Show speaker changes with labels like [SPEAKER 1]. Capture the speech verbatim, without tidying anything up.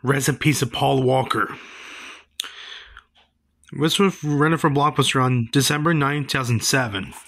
[SPEAKER 1] Rest in peace of Paul Walker. This was rented for Blockbuster on December ninth, two thousand seven.